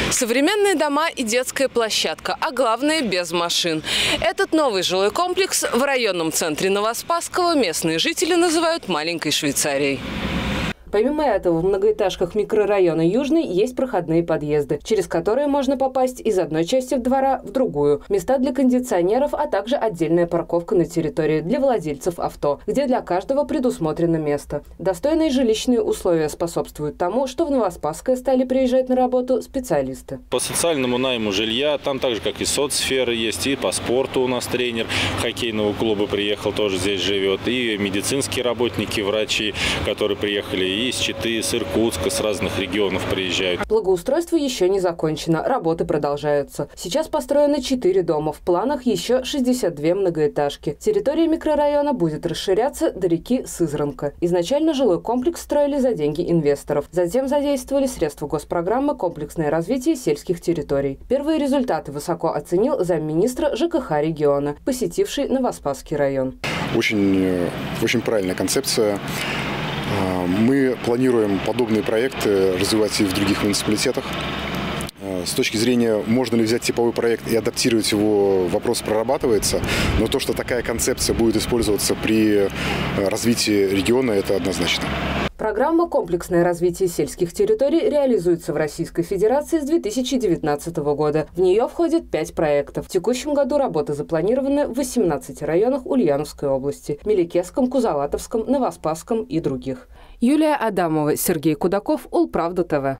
Современные дома и детская площадка, а главное – без машин. Этот новый жилой комплекс в районном центре Новоспасского местные жители называют «маленькой Швейцарией». Помимо этого, в многоэтажках микрорайона Южный есть проходные подъезды, через которые можно попасть из одной части двора в другую. Места для кондиционеров, а также отдельная парковка на территории для владельцев авто, где для каждого предусмотрено место. Достойные жилищные условия способствуют тому, что в Новоспасское стали приезжать на работу специалисты. По социальному найму жилья, там так же, как и соцсфера есть, и по спорту у нас тренер хоккейного клуба приехал, тоже здесь живет, и медицинские работники, врачи, которые приехали из Читы, с Иркутска, с разных регионов приезжают. Благоустройство еще не закончено, работы продолжаются. Сейчас построено 4 дома, в планах еще 62 многоэтажки. Территория микрорайона будет расширяться до реки Сызранка. Изначально жилой комплекс строили за деньги инвесторов. Затем задействовали средства госпрограммы «Комплексное развитие сельских территорий». Первые результаты высоко оценил замминистра ЖКХ региона, посетивший Новоспасский район. Очень правильная концепция. Мы планируем подобные проекты развивать и в других муниципалитетах. С точки зрения, можно ли взять типовой проект и адаптировать его, вопрос прорабатывается. Но то, что такая концепция будет использоваться при развитии региона, это однозначно. Программа «Комплексное развитие сельских территорий» реализуется в Российской Федерации с 2019 года. В нее входит 5 проектов. В текущем году работы запланированы в 18 районах Ульяновской области – Меликесском, Кузалатовском, Новоспасском и других. Юлия Адамова, Сергей Кудаков, Улправда ТВ.